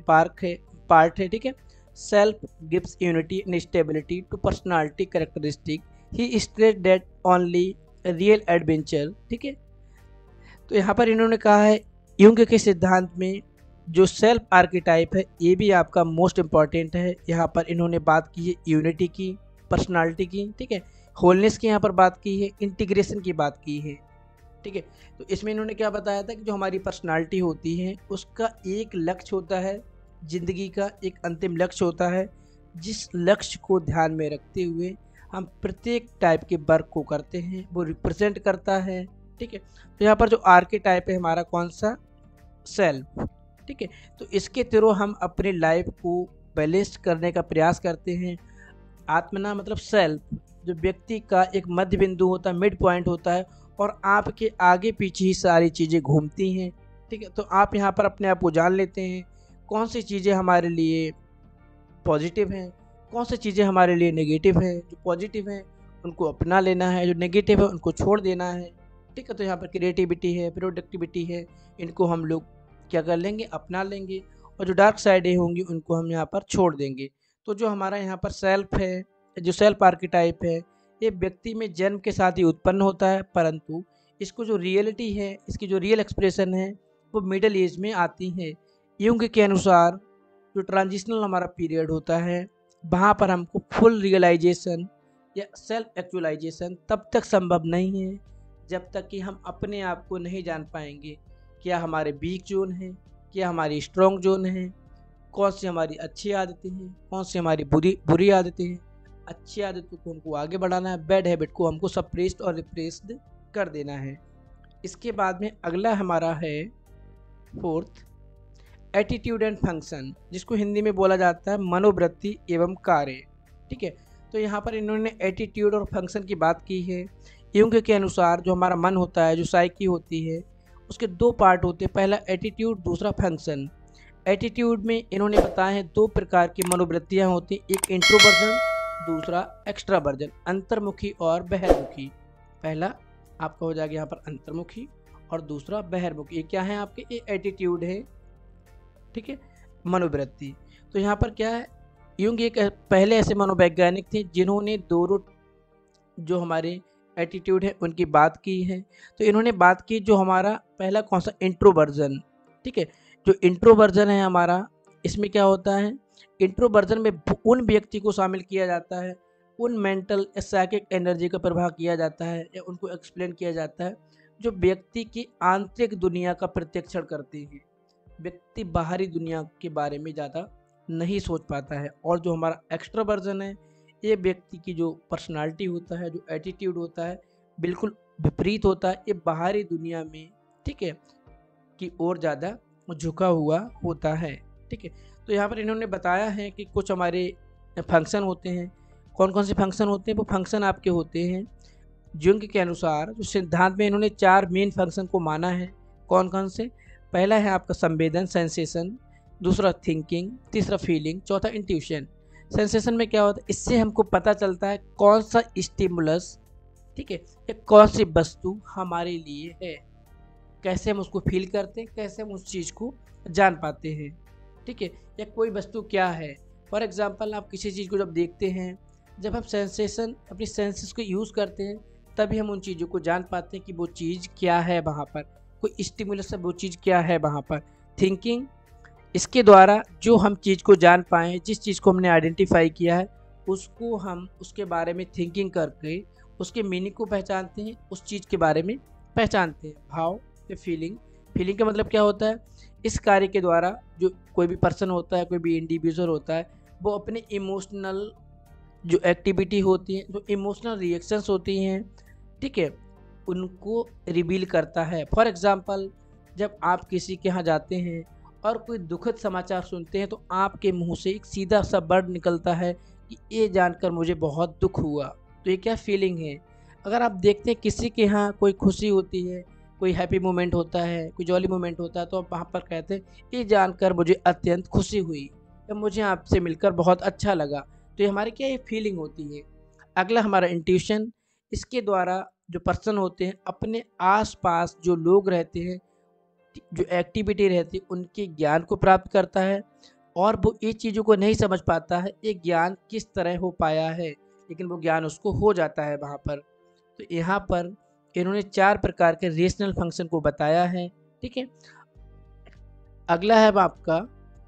पार्ट है। ठीक है, self gives unity and stability to personality characteristic, he state that only real adventure. ठीक है, तो यहाँ पर इन्होंने कहा है युंग के सिद्धांत में जो सेल्फ आर्किटाइप है ये भी आपका मोस्ट इम्पॉर्टेंट है। यहाँ पर इन्होंने बात की है यूनिटी की, पर्सनालिटी की, ठीक है, होलनेस की यहाँ पर बात की है, इंटीग्रेशन की बात की है। ठीक है, तो इसमें इन्होंने क्या बताया था कि जो हमारी पर्सनालिटी होती है उसका एक लक्ष्य होता है, ज़िंदगी का एक अंतिम लक्ष्य होता है, जिस लक्ष्य को ध्यान में रखते हुए हम प्रत्येक टाइप के वर्क को करते हैं, वो रिप्रेजेंट करता है। ठीक है, तो यहाँ पर जो आर्केटाइप है हमारा कौन सा, सेल्फ। ठीक है, तो इसके थ्रू हम अपने लाइफ को बैलेंस करने का प्रयास करते हैं। आत्मना मतलब सेल्फ, जो व्यक्ति का एक मध्य बिंदु होता है, मिड पॉइंट होता है, और आपके आगे पीछे ही सारी चीज़ें घूमती हैं। ठीक है, तो आप यहाँ पर अपने आप को जान लेते हैं कौन सी चीज़ें हमारे लिए पॉजिटिव हैं, कौन सी चीज़ें हमारे लिए नेगेटिव हैं। जो पॉजिटिव हैं उनको अपना लेना है, जो नेगेटिव है उनको छोड़ देना है। ठीक है, तो यहाँ पर क्रिएटिविटी है, प्रोडक्टिविटी है, इनको हम लोग क्या कर लेंगे, अपना लेंगे, और जो डार्क साइडें होंगी उनको हम यहाँ पर छोड़ देंगे। तो जो हमारा यहाँ पर सेल्फ है, जो सेल्फ आर्किटाइप है, ये व्यक्ति में जन्म के साथ ही उत्पन्न होता है, परंतु इसको जो रियलिटी है, इसकी जो रियल एक्सप्रेशन है वो मिडिल एज में आती है। युंग के अनुसार जो ट्रांजिशनल हमारा पीरियड होता है, वहाँ पर हमको फुल रियलाइजेशन या सेल्फ एक्चुअलाइजेशन तब तक संभव नहीं है जब तक कि हम अपने आप को नहीं जान पाएंगे, क्या हमारे वीक जोन है, क्या हमारी स्ट्रॉन्ग जोन है, कौन सी हमारी अच्छी आदतें हैं, कौन सी हमारी बुरी आदतें हैं। अच्छी आदतों को हमको आगे बढ़ाना है, बैड हैबिट को हमको सप्रेस्ड और रिप्रेस्ड कर देना है। इसके बाद में अगला हमारा है फोर्थ, एटीट्यूड एंड फंक्शन, जिसको हिंदी में बोला जाता है मनोवृत्ति एवं कार्य। ठीक है, तो यहाँ पर इन्होंने एटीट्यूड और फंक्शन की बात की है। युंग के अनुसार जो हमारा मन होता है, जो साइकी होती है, उसके दो पार्ट होते हैं, पहला एटीट्यूड, दूसरा फंक्शन। एटीट्यूड में इन्होंने बताया है दो प्रकार की मनोवृत्तियाँ होती हैं, एक इंट्रोवर्जन, दूसरा एक्स्ट्रावर्जन, अंतर्मुखी और बहिर्मुखी। पहला आपका हो जाएगा यहाँ पर अंतर्मुखी और दूसरा बहिर्मुखी। ये क्या है आपके, ये एटीट्यूड है। ठीक है, मनोवृत्ति। तो यहाँ पर क्या है, युंग एक पहले ऐसे मनोवैज्ञानिक थे जिन्होंने दोनों जो हमारे एटीट्यूड है उनकी बात की है। तो इन्होंने बात की जो हमारा पहला कौन सा, इंट्रोवर्जन। ठीक है, जो इंट्रोवर्जन है हमारा, इसमें क्या होता है, इंट्रोवर्जन में उन व्यक्ति को शामिल किया जाता है, उन मेंटल या साइकिक एनर्जी का प्रभाव किया जाता है या उनको एक्सप्लेन किया जाता है जो व्यक्ति की आंतरिक दुनिया का प्रत्यक्षण करते हैं। व्यक्ति बाहरी दुनिया के बारे में ज़्यादा नहीं सोच पाता है। और जो हमारा एक्स्ट्रावर्जन है, ये व्यक्ति की जो पर्सनालिटी होता है, जो एटीट्यूड होता है, बिल्कुल विपरीत होता है। ये बाहरी दुनिया में, ठीक है, की ओर ज़्यादा झुका हुआ होता है। ठीक है, तो यहाँ पर इन्होंने बताया है कि कुछ हमारे फंक्शन होते हैं। कौन कौन से फंक्शन होते हैं, वो फंक्शन आपके होते हैं जुंग के अनुसार, जो सिद्धांत में इन्होंने 4 मेन फंक्शन को माना है। कौन कौन से, पहला है आपका संवेदन, सेंसेशन, दूसरा थिंकिंग, तीसरा फीलिंग, चौथा इंट्यूशन। सेंसेशन में क्या होता है, इससे हमको पता चलता है कौन सा स्टिमुलस, ठीक है, या कौन सी वस्तु हमारे लिए है, कैसे हम उसको फील करते हैं, कैसे हम उस चीज़ को जान पाते हैं। ठीक है, या कोई वस्तु क्या है। फॉर एग्जांपल आप किसी चीज़ को जब देखते हैं, जब हम सेंसेशन, अपनी सेंसेस को यूज़ करते हैं, तभी हम उन चीज़ों को जान पाते हैं कि वो चीज़ क्या है वहाँ पर, कोई स्टिमुलस है, वो चीज़ क्या है वहाँ पर। थिंकिंग, इसके द्वारा जो हम चीज़ को जान पाएँ, जिस चीज़ को हमने आइडेंटिफाई किया है, उसको हम उसके बारे में थिंकिंग करके उसके मीनिंग को पहचानते हैं, उस चीज़ के बारे में पहचानते हैं। भाव या फीलिंग, फीलिंग का मतलब क्या होता है, इस कार्य के द्वारा जो कोई भी पर्सन होता है, कोई भी इंडिविजुअल होता है, वो अपने इमोशनल जो एक्टिविटी होती है, जो इमोशनल रिएक्शंस होती हैं, ठीक है, उनको रिवील करता है। फॉर एग्ज़ाम्पल, जब आप किसी के यहाँ जाते हैं और कोई दुखद समाचार सुनते हैं तो आपके मुंह से एक सीधा सा वर्ड निकलता है कि ये जानकर मुझे बहुत दुख हुआ। तो ये क्या फीलिंग है। अगर आप देखते हैं किसी के यहाँ कोई खुशी होती है, कोई हैप्पी मोमेंट होता है, कोई जॉली मोमेंट होता है, तो आप वहाँ पर कहते हैं ये जानकर मुझे अत्यंत खुशी हुई या मुझे आपसे मिलकर बहुत अच्छा लगा। तो ये हमारी क्या ये फीलिंग होती है। अगला हमारा इंट्यूशन, इसके द्वारा जो पर्सन होते हैं अपने आसपास जो लोग रहते हैं, जो एक्टिविटी रहती है, उनके ज्ञान को प्राप्त करता है और वो ये चीज़ों को नहीं समझ पाता है ये ज्ञान किस तरह हो पाया है, लेकिन वो ज्ञान उसको हो जाता है वहाँ पर। तो यहाँ पर इन्होंने 4 प्रकार के रेशनल फंक्शन को बताया है, ठीक है। अगला है अब आपका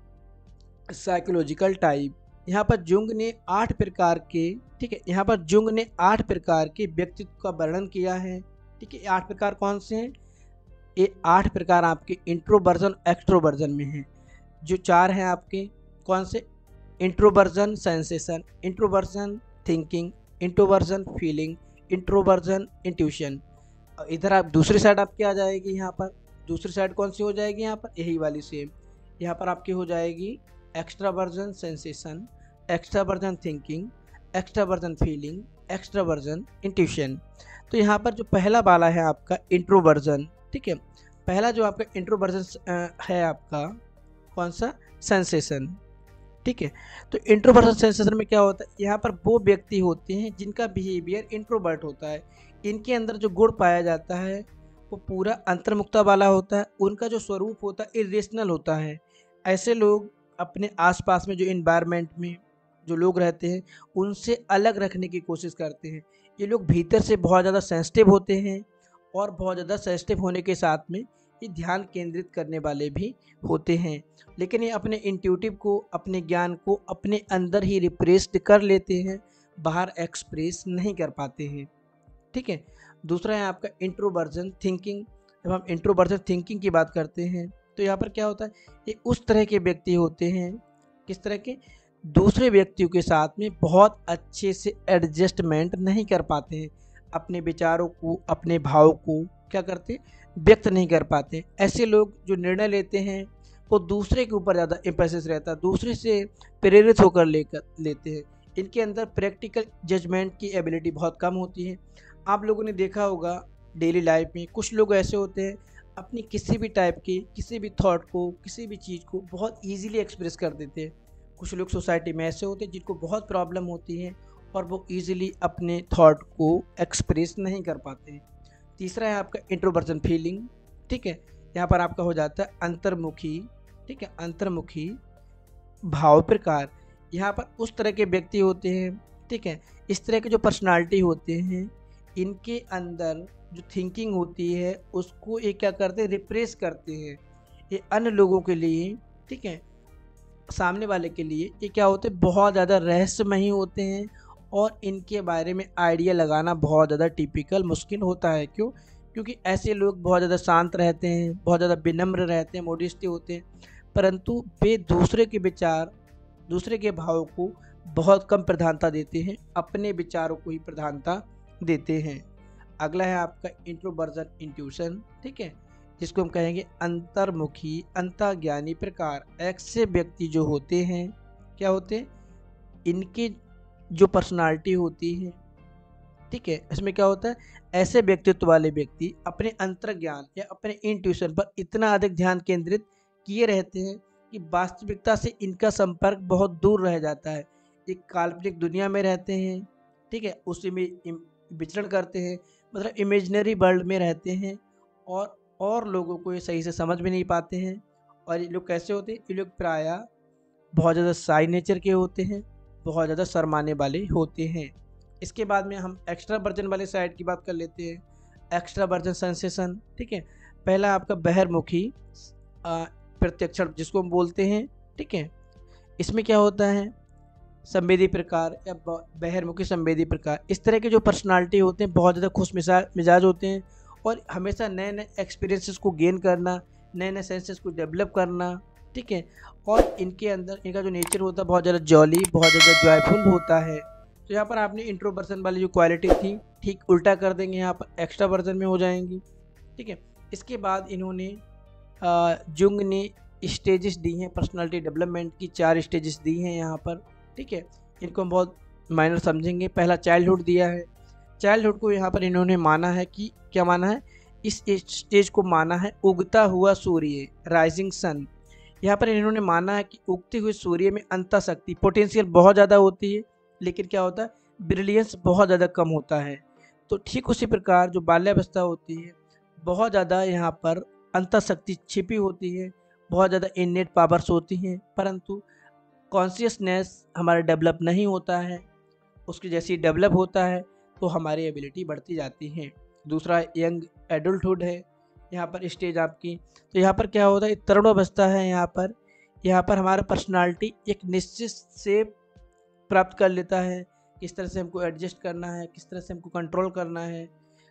साइकोलॉजिकल टाइप। यहाँ पर जुंग ने 8 प्रकार के, ठीक है, यहाँ पर जुंग ने 8 प्रकार के व्यक्तित्व का वर्णन किया है, ठीक है। 8 प्रकार कौन से हैं, ये 8 प्रकार आपके इंट्रोवर्जन एक्सट्रोवर्जन में हैं। जो 4 हैं आपके कौन से, introversion sensation, introversion thinking, introversion feeling, introversion intuition. इधर आप दूसरी साइड आपकी आ जाएगी, यहाँ पर दूसरी साइड कौन सी हो जाएगी, यहाँ पर यही वाली सेम, यहाँ पर आपकी हो जाएगी extraversion sensation, extraversion thinking, extraversion feeling, extraversion intuition. तो यहाँ पर जो पहला वाला है आपका इंट्रोवर्जन, ठीक है, पहला जो आपका इंट्रोवर्जन है आपका कौन सा, सेंसेशन, ठीक है। तो इंट्रोवर्जन सेंसेशन में क्या होता है, यहाँ पर वो व्यक्ति होते हैं जिनका बिहेवियर इंट्रोवर्ट होता है, इनके अंदर जो गुण पाया जाता है वो पूरा अंतर्मुखता वाला होता है, उनका जो स्वरूप होता है इरेशनल होता है। ऐसे लोग अपने आसपास में जो इन्वायरमेंट में जो लोग रहते हैं उनसे अलग रखने की कोशिश करते हैं। ये लोग भीतर से बहुत ज़्यादा सेंसिटिव होते हैं और बहुत ज़्यादा सेंसिटिव होने के साथ में ये ध्यान केंद्रित करने वाले भी होते हैं, लेकिन ये अपने इंट्यूटिव को, अपने ज्ञान को अपने अंदर ही रिप्रेस्ड कर लेते हैं, बाहर एक्सप्रेस नहीं कर पाते हैं, ठीक है। दूसरा है आपका इंट्रोवर्जन थिंकिंग। जब हम इंट्रोवर्जन थिंकिंग की बात करते हैं तो यहाँ पर क्या होता है, ये उस तरह के व्यक्ति होते हैं, किस तरह के, दूसरे व्यक्तियों के साथ में बहुत अच्छे से एडजस्टमेंट नहीं कर पाते हैं, अपने विचारों को, अपने भाव को क्या करते, व्यक्त नहीं कर पाते। ऐसे लोग जो निर्णय लेते हैं वो दूसरे के ऊपर ज़्यादा एम्फेसिस रहता है, दूसरे से प्रेरित होकर लेते हैं। इनके अंदर प्रैक्टिकल जजमेंट की एबिलिटी बहुत कम होती है। आप लोगों ने देखा होगा डेली लाइफ में कुछ लोग ऐसे होते हैं अपनी किसी भी टाइप की किसी भी थॉट को, किसी भी चीज़ को बहुत ईजीली एक्सप्रेस कर देते हैं। कुछ लोग सोसाइटी में ऐसे होते हैं जिनको बहुत प्रॉब्लम होती है और वो ईजिली अपने थॉट को एक्सप्रेस नहीं कर पाते हैं। तीसरा है आपका इंट्रोवर्जन फीलिंग, ठीक है, यहाँ पर आपका हो जाता है अंतर्मुखी, ठीक है, अंतर्मुखी भाव प्रकार। यहाँ पर उस तरह के व्यक्ति होते हैं, ठीक है, इस तरह के जो पर्सनालिटी होते हैं इनके अंदर जो थिंकिंग होती है उसको ये क्या करते हैं, रिप्रेस करते हैं। ये अन्य लोगों के लिए, ठीक है, सामने वाले के लिए ये क्या होते हैं, बहुत ज़्यादा रहस्यमयी होते हैं और इनके बारे में आइडिया लगाना बहुत ज़्यादा टिपिकल मुश्किल होता है। क्यों, क्योंकि ऐसे लोग बहुत ज़्यादा शांत रहते हैं, बहुत ज़्यादा विनम्र रहते हैं, मोडिस्टी होते हैं, परंतु वे दूसरे के विचार, दूसरे के भाव को बहुत कम प्रधानता देते हैं, अपने विचारों को ही प्रधानता देते हैं। अगला है आपका इंट्रोवर्जन इंट्यूशन, ठीक है, जिसको हम कहेंगे अंतर्मुखी अंतर्ज्ञानी प्रकार। ऐसे व्यक्ति जो होते हैं क्या होते हैं, इनकी जो पर्सनालिटी होती है, ठीक है, इसमें क्या होता है, ऐसे व्यक्तित्व वाले व्यक्ति अपने अंतर्ज्ञान या अपने इंट्यूशन पर इतना अधिक ध्यान केंद्रित किए रहते हैं कि वास्तविकता से इनका संपर्क बहुत दूर रह जाता है। एक काल्पनिक दुनिया में रहते हैं, ठीक है, उसी में विचरण करते हैं, मतलब इमेजिनरी वर्ल्ड में रहते हैं और लोगों को ये सही से समझ भी नहीं पाते हैं। और ये लोग कैसे होते हैं, ये लोग प्रायः बहुत ज़्यादा शाई नेचर के होते हैं, बहुत ज़्यादा शर्माने वाले होते हैं। इसके बाद में हम एक्स्ट्रावर्जन वाले साइड की बात कर लेते हैं। एक्स्ट्रावर्जन सेंसेशन, ठीक है, पहला आपका बहिर्मुखी प्रत्यक्षण जिसको हम बोलते हैं, ठीक है, इसमें क्या होता है, संवेदी प्रकार या बहिर्मुखी संवेदी प्रकार, इस तरह के जो पर्सनालिटी होते हैं बहुत ज़्यादा खुश मिजाज होते हैं और हमेशा नए नए एक्सपीरियंसेस को गेन करना, नए नए सेंसेस को डेवलप करना, ठीक है। और इनके अंदर इनका जो नेचर होता है बहुत ज़्यादा जॉली, बहुत ज़्यादा जॉयफुल होता है। तो यहाँ पर आपने इंट्रोवर्जन वाली जो क्वालिटी थी ठीक उल्टा कर देंगे, यहाँ पर एक्स्ट्रावर्जन में हो जाएंगी, ठीक है। इसके बाद इन्होंने जुंग ने स्टेजेस दी हैं पर्सनालिटी डेवलपमेंट की, 4 स्टेजेस दी हैं यहाँ पर, ठीक है। इनको हम बहुत माइनर समझेंगे। पहला चाइल्डहुड दिया है। चाइल्डहुड को यहाँ पर इन्होंने माना है कि क्या माना है, इस स्टेज को माना है उगता हुआ सूर्य, राइजिंग सन। यहाँ पर इन्होंने माना है कि उगते हुए सूर्य में अंतः शक्ति, पोटेंशियल बहुत ज़्यादा होती है, लेकिन क्या होता है, ब्रिलियंस बहुत ज़्यादा कम होता है। तो ठीक उसी प्रकार जो बाल्यावस्था होती है बहुत ज़्यादा यहाँ पर अंतः शक्ति छिपी होती है, बहुत ज़्यादा इननेट पावर्स होती हैं, परंतु कॉन्शियसनेस हमारा डेवलप नहीं होता है। उसकी जैसी डेवलप होता है तो हमारी एबिलिटी बढ़ती जाती है। दूसरा यंग एडल्टहुड है यहाँ पर स्टेज आपकी। तो यहाँ पर क्या होता है, तरुणावस्था है यहाँ पर हमारा पर्सनालिटी एक निश्चित शेप प्राप्त कर लेता है। किस तरह से हमको एडजस्ट करना है, किस तरह से हमको कंट्रोल करना है,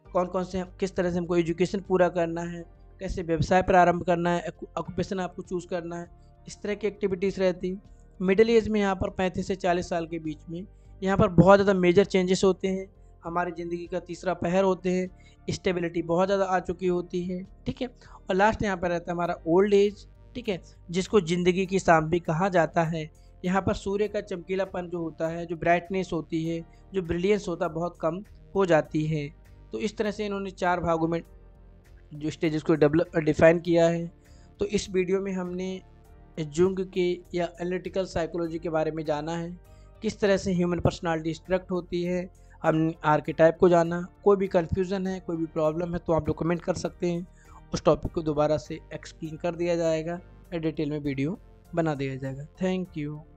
किस तरह से हमको एजुकेशन पूरा करना है, कैसे व्यवसाय प्रारंभ करना है, ऑक्यूपेशन आपको चूज़ करना है, इस तरह की एक्टिविटीज़ रहती। मिडिल एज में यहाँ पर 35 से 40 साल के बीच में यहाँ पर बहुत ज़्यादा मेजर चेंजेस होते हैं, हमारी ज़िंदगी का तीसरा पहर होते हैं, स्टेबिलिटी बहुत ज़्यादा आ चुकी होती है, ठीक है। और लास्ट यहाँ पर रहता है हमारा ओल्ड एज, ठीक है, जिसको ज़िंदगी की शाम भी कहा जाता है। यहाँ पर सूर्य का चमकीलापन जो होता है, जो ब्राइटनेस होती है, जो ब्रिलियंस होता है, बहुत कम हो जाती है। तो इस तरह से इन्होंने 4 भागों में जो स्टेजेस को डिफाइन किया है। तो इस वीडियो में हमने जुंग के या एनालिटिकल साइकोलॉजी के बारे में जाना है, किस तरह से ह्यूमन पर्सनालिटी स्ट्रक्ट होती है, हमने आर्केटाइप को जाना। कोई भी कन्फ्यूज़न है, कोई भी प्रॉब्लम है तो आप लोग कमेंट कर सकते हैं, उस टॉपिक को दोबारा से एक्सप्लेन कर दिया जाएगा या डिटेल में वीडियो बना दिया जाएगा। Thank you.